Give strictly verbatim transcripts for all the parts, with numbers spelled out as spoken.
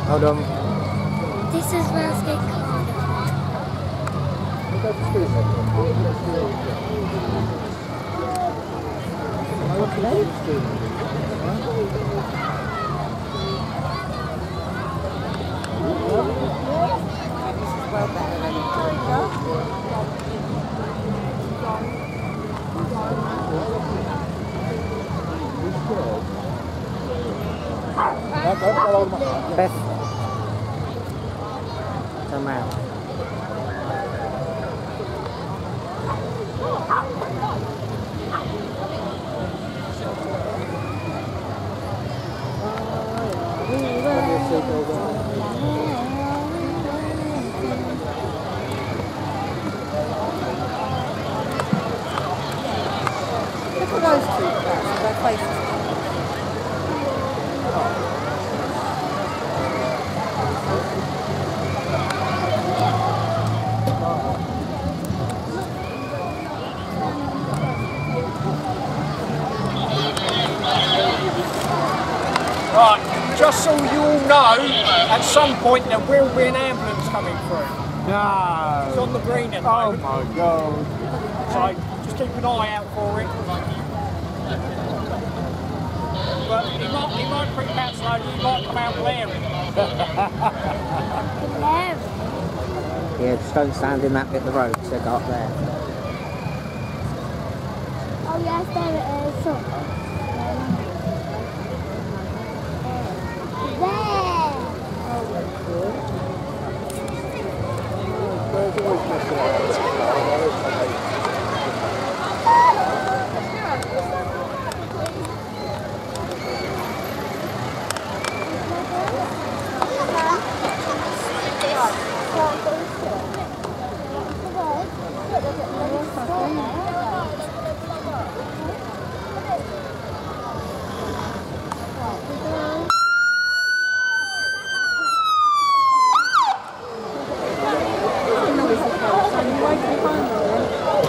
Hold on. This is Westgate Carnival. Well better than it does. Beth. Come out. Look at those two cats, their faces. Right, just so you all know, at some point there will be an ambulance coming through. No. It's on the green at the Oh moment. my god. So just keep an eye out for it. But he might, he might creep out slowly, he might come out blaring. Yeah, just don't stand in that bit of the road, so go up there. Oh yes, there it is. So, Why can you find them?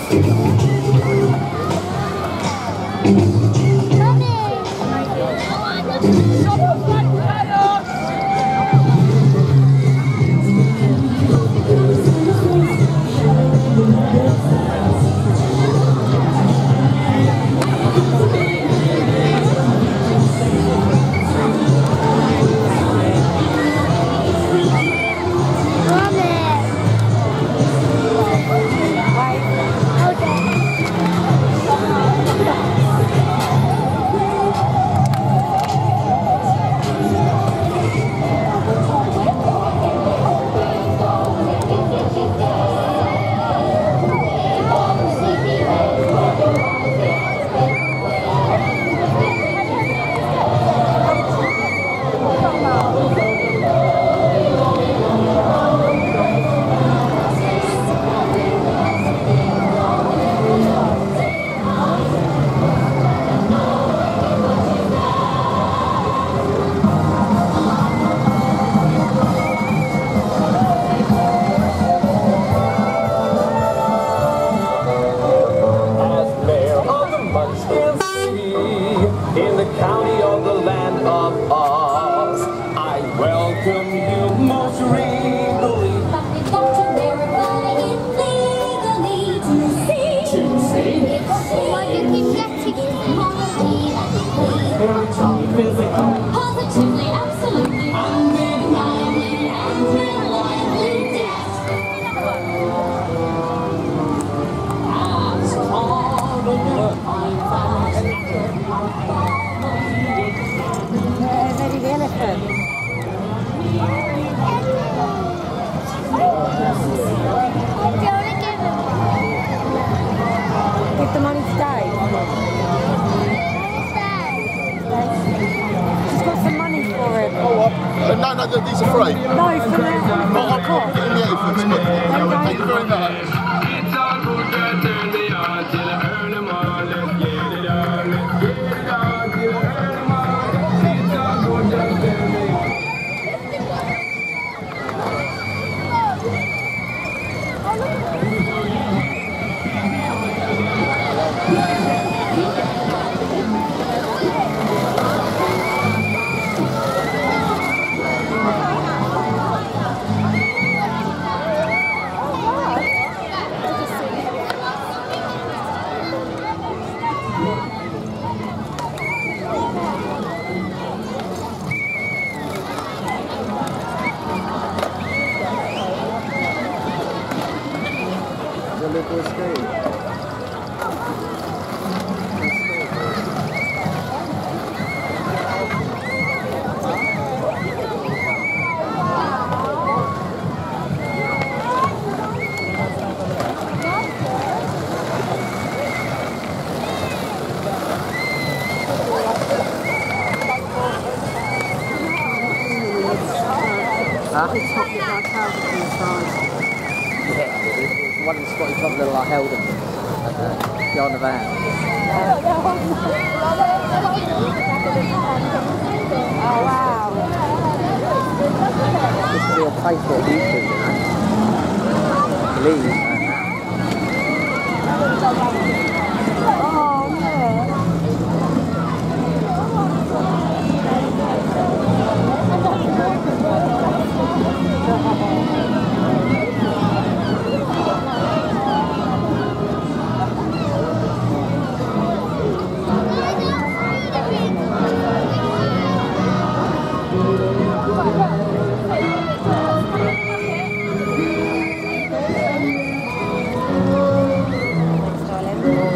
Give the money to Dave. She's got some money for him. Oh, what? Uh, no, no, these are free. No, for the Well, I'll put it in the elephants. Thank you very much. It's all good, girl, turn me on till I earn them all. Let's get it on, let's get it on till I earn them all. It's all good, girl, turn me on. Yeah, one of the Scottish top little I held him behind the van. Oh wow. This would be a place for YouTube, you know. Please. Oh yeah. Silent.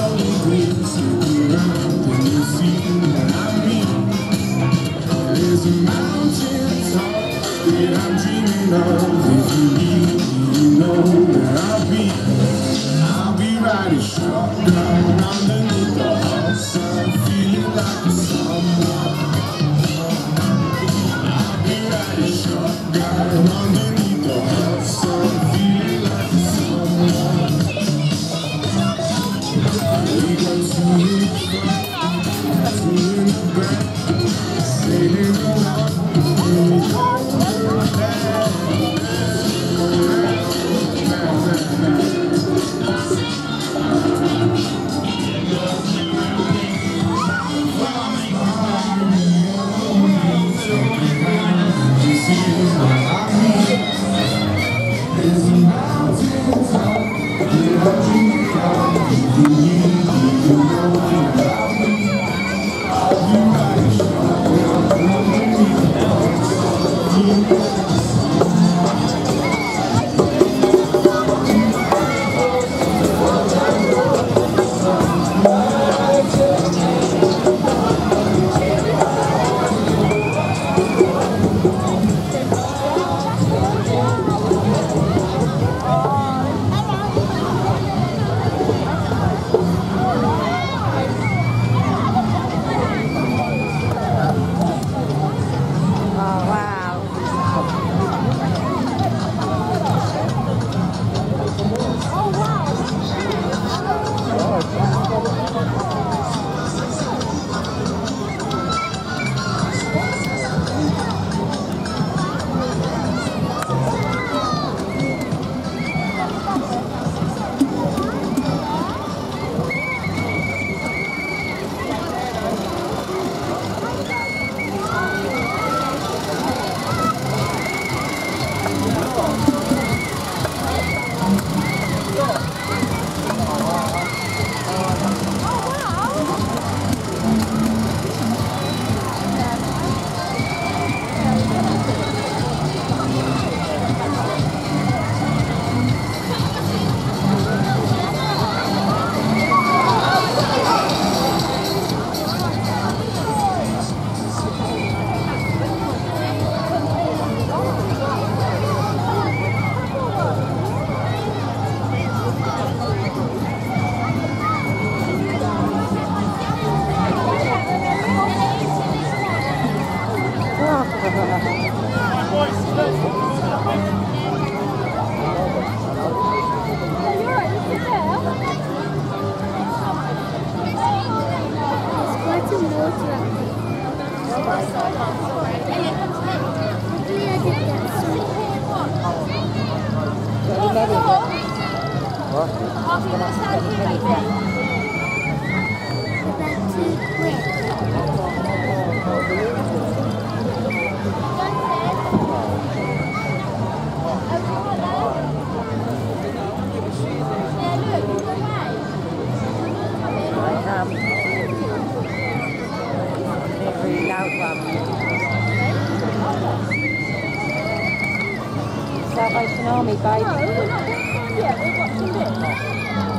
Salvation Army, babe. No, we're not watching yet. We're watching this.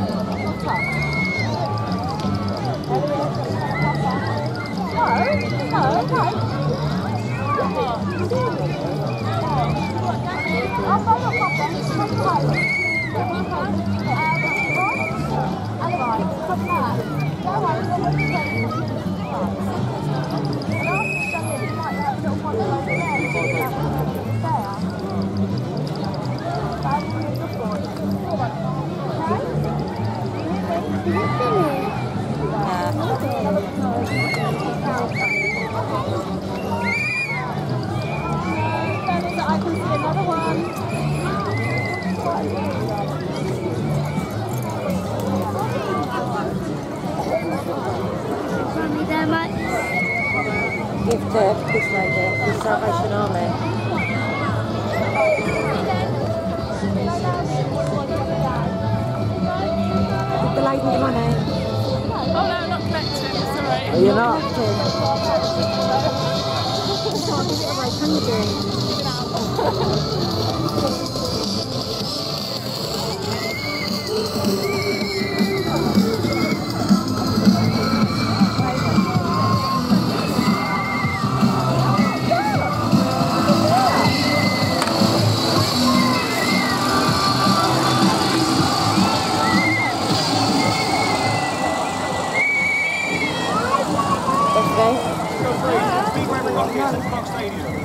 I can see another one. Mommy, there might Give to this lady, the Salvation Army. Give the lady the money. Oh no, not collecting, it's alright. Are you not? Can't give it away, can you? yesterday. Speak where everyone gets at Park Stadium.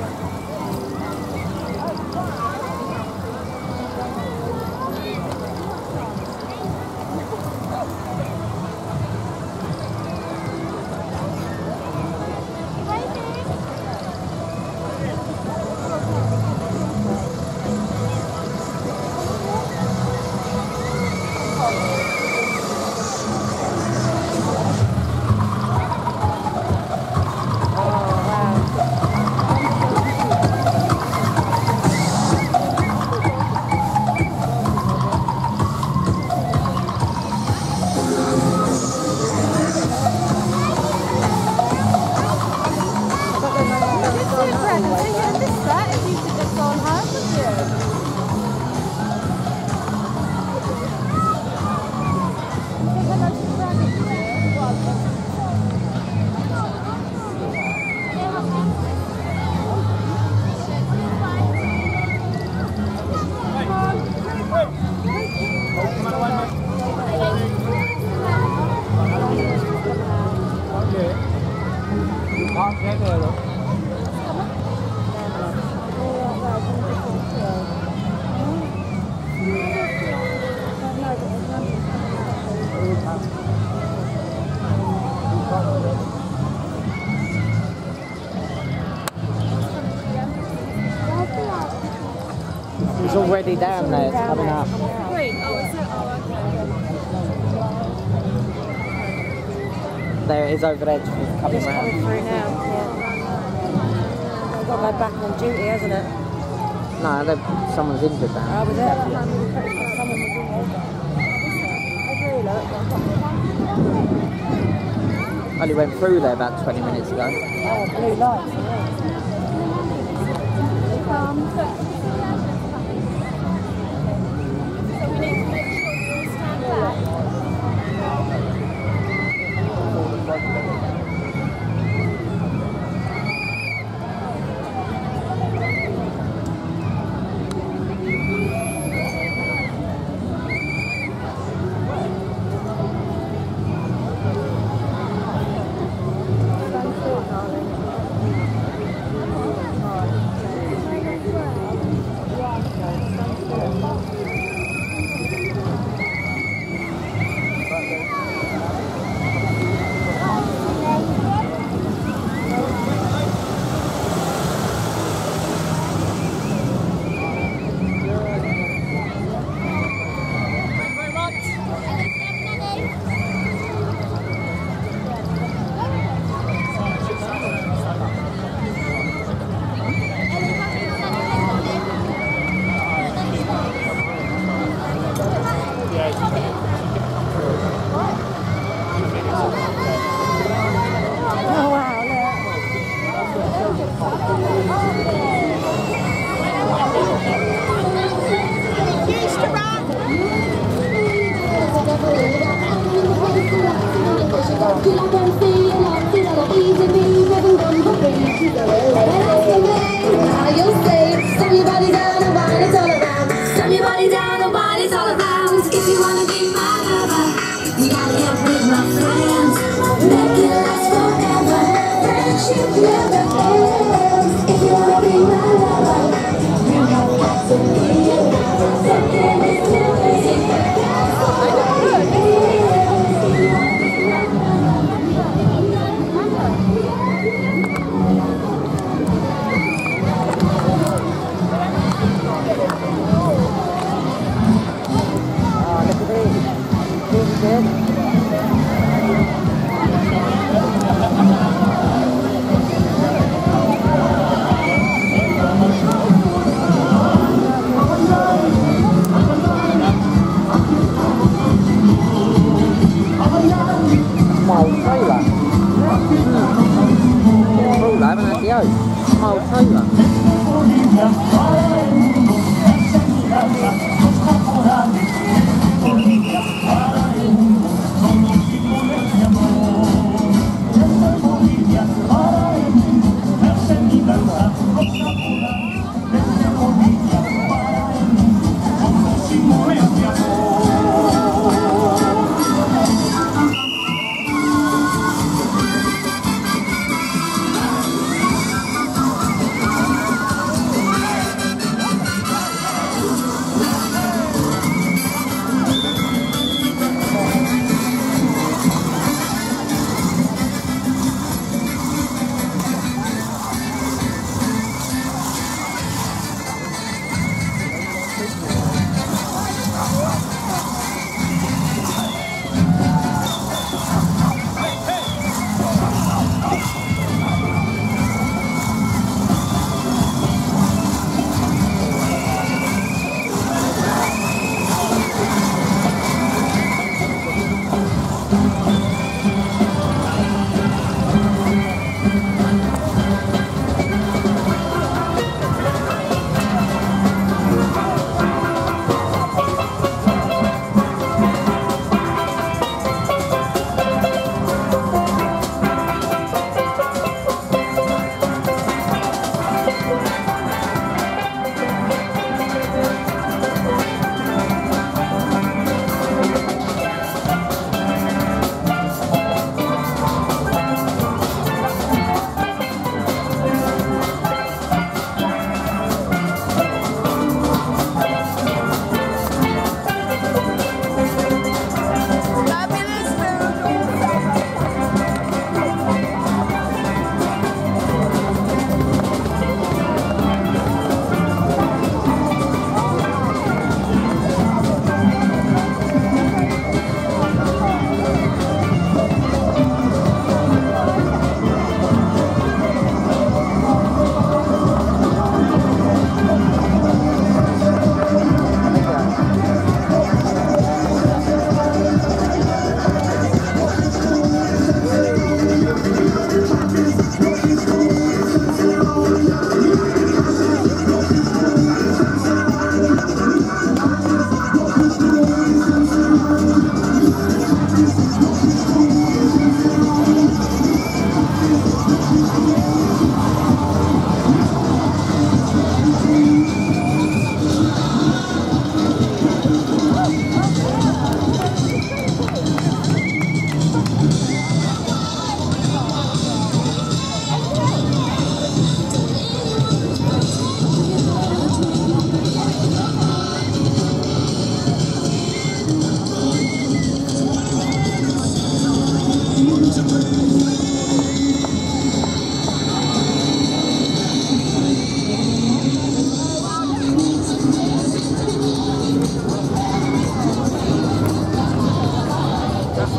It's already down there, it's coming up. Wait, oh, is it? Oh, okay. There it is over there, it's coming It's round. coming through now, yeah. Got my back on duty, hasn't it? No, they- someone's injured Oh, now. was it? Someone was in there. Only went through there about twenty minutes ago. Oh, blue lights, yeah.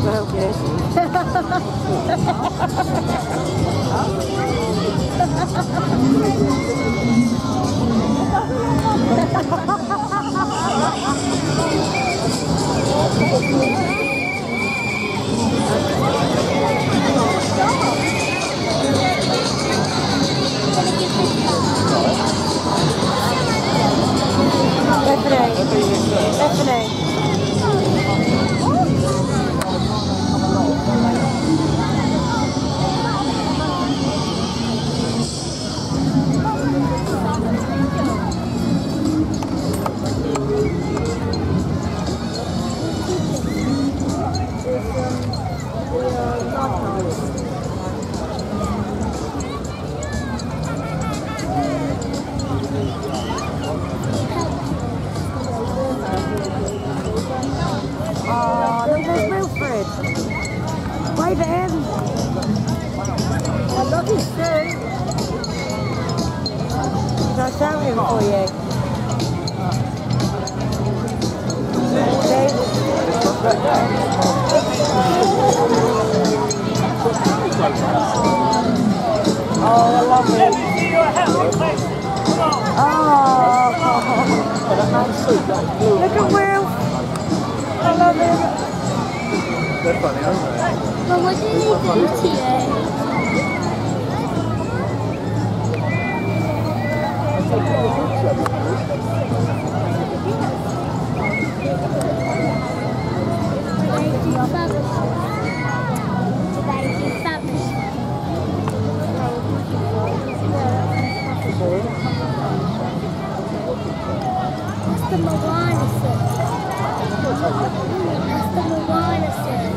Well, good. Stephanie, Stephanie. Oh, look, there's Wilfred. Wave at him. I love his suit. Can I shout him for you? See? Oh, I love it. Oh, look at Will. I love him. They're funny, aren't they? But what did he do to you? That's the Moana suit. That's the Moana suit.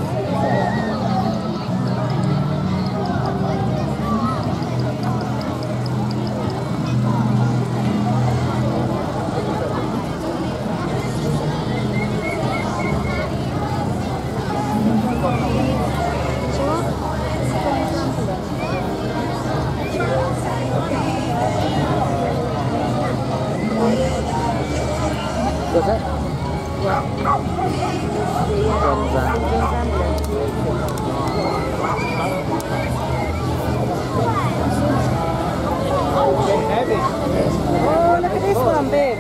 Was it? Oh, look at this one, babe.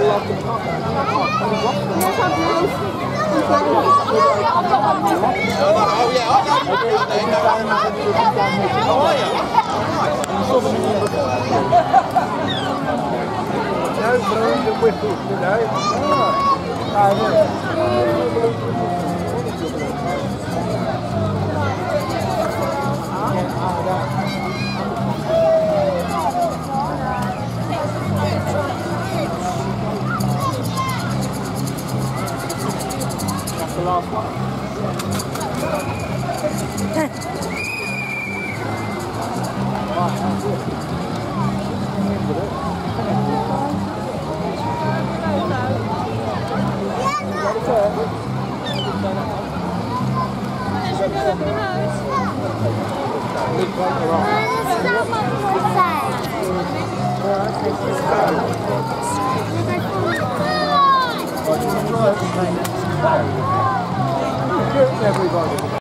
Oh yeah, I know. How are you? No blowing the whistles today. That's the last one. Everybody.